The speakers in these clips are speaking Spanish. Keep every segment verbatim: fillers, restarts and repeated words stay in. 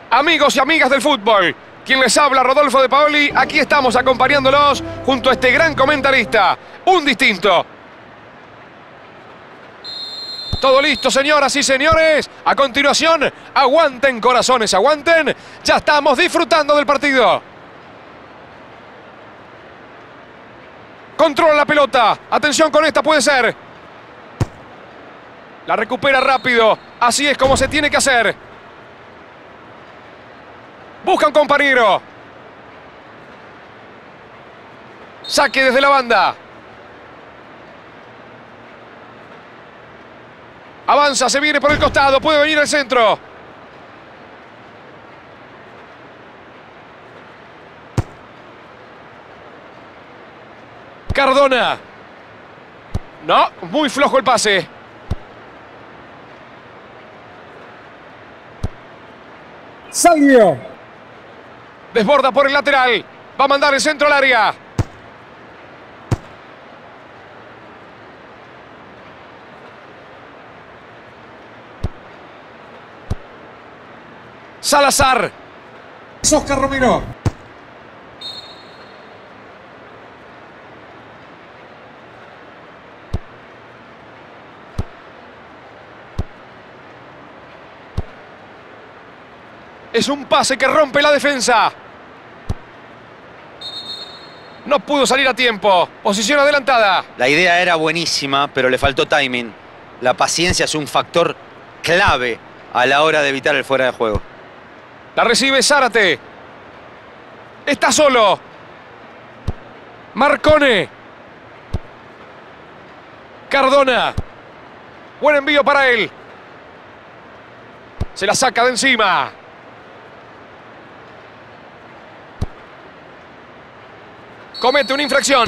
Amigos y amigas del fútbol, quien les habla, Rodolfo de Paoli, aquí estamos acompañándolos junto a este gran comentarista, un distinto. Todo listo, señoras y señores. A continuación, aguanten corazones, aguanten. Ya estamos disfrutando del partido. Controla la pelota. Atención con esta, puede ser. La recupera rápido. Así es como se tiene que hacer. Busca un compañero. Saque desde la banda. Avanza, se viene por el costado, puede venir al centro. Cardona. No, muy flojo el pase. Salió. Desborda por el lateral. Va a mandar el centro al área. Salazar. Oscar Romero. Es un pase que rompe la defensa. No pudo salir a tiempo. Posición adelantada. La idea era buenísima, pero le faltó timing. La paciencia es un factor clave a la hora de evitar el fuera de juego. La recibe Zárate. Está solo. Marcone. Cardona. Buen envío para él. Se la saca de encima. Comete una infracción.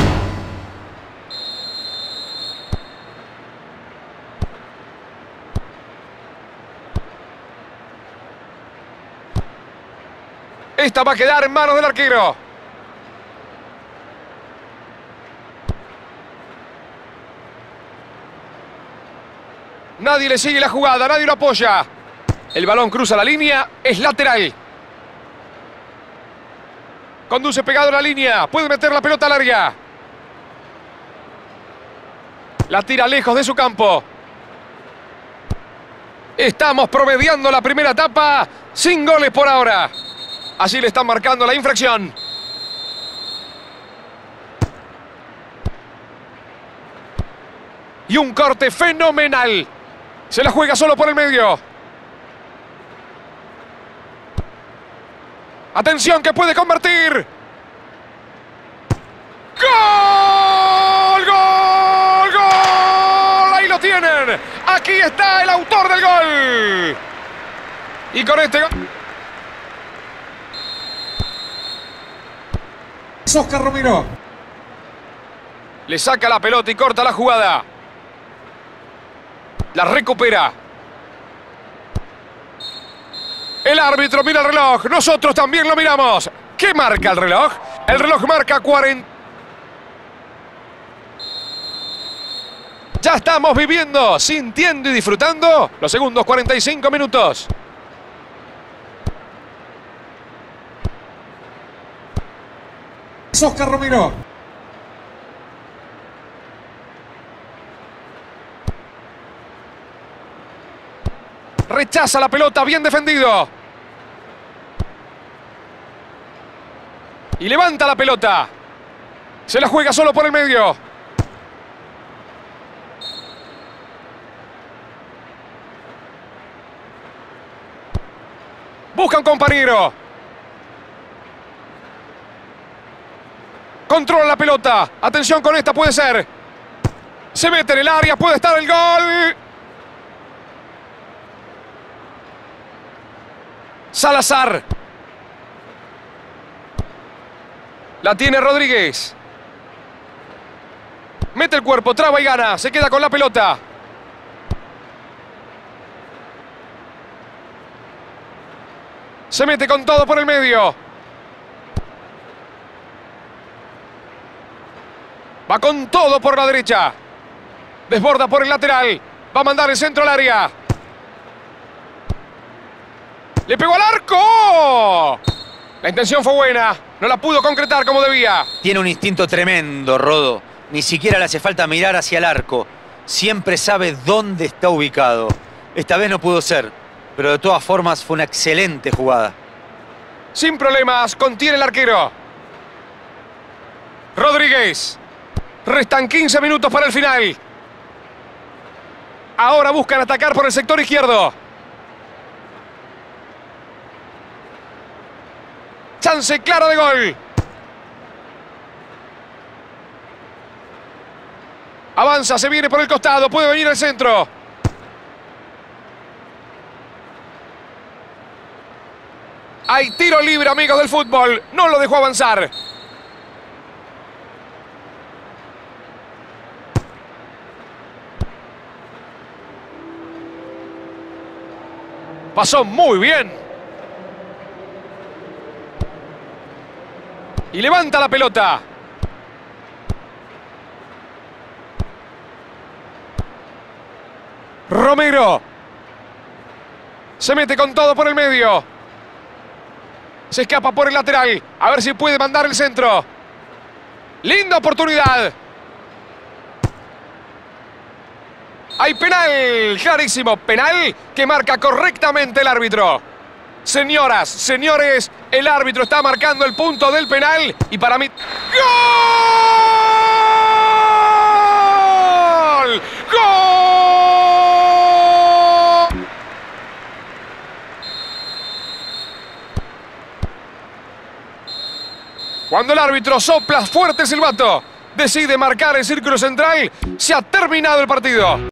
Esta va a quedar en manos del arquero. Nadie le sigue la jugada, nadie lo apoya. El balón cruza la línea, es lateral. Conduce pegado a la línea, puede meter la pelota larga. La tira lejos de su campo. Estamos promediando la primera etapa, sin goles por ahora. Así le están marcando la infracción. Y un corte fenomenal. Se la juega solo por el medio. Atención que puede convertir. ¡Gol! ¡Gol! ¡Gol! Ahí lo tienen. Aquí está el autor del gol. Y con este gol... Oscar Romero. Le saca la pelota y corta la jugada. La recupera. El árbitro mira el reloj. Nosotros también lo miramos. ¿Qué marca el reloj? El reloj marca cuarenta. Ya estamos viviendo, sintiendo y disfrutando los segundos cuarenta y cinco minutos. Oscar Romero. Rechaza la pelota, bien defendido. Y levanta la pelota. Se la juega solo por el medio. Busca un compañero. Controla la pelota. Atención con esta, puede ser. Se mete en el área, puede estar el gol. Salazar. La tiene Rodríguez. Mete el cuerpo, traba y gana. Se queda con la pelota. Se mete con todo por el medio. Va con todo por la derecha. Desborda por el lateral. Va a mandar el centro al área. ¡Le pegó al arco! La intención fue buena. No la pudo concretar como debía. Tiene un instinto tremendo, Rodo. Ni siquiera le hace falta mirar hacia el arco. Siempre sabe dónde está ubicado. Esta vez no pudo ser, pero de todas formas fue una excelente jugada. Sin problemas, contiene el arquero. Rodríguez. Restan quince minutos para el final. Ahora buscan atacar por el sector izquierdo. Chance clara de gol. Avanza, se viene por el costado, puede venir al centro. Hay tiro libre, amigos del fútbol. No lo dejó avanzar. Pasó muy bien. Y levanta la pelota. Romero. Se mete con todo por el medio. Se escapa por el lateral. A ver si puede mandar el centro. Linda oportunidad. Hay penal. Clarísimo. Penal que marca correctamente el árbitro. Señoras, señores, el árbitro está marcando el punto del penal. Y para mí... ¡Gol! ¡Gol! Cuando el árbitro sopla fuerte el silbato, decide marcar el círculo central, se ha terminado el partido.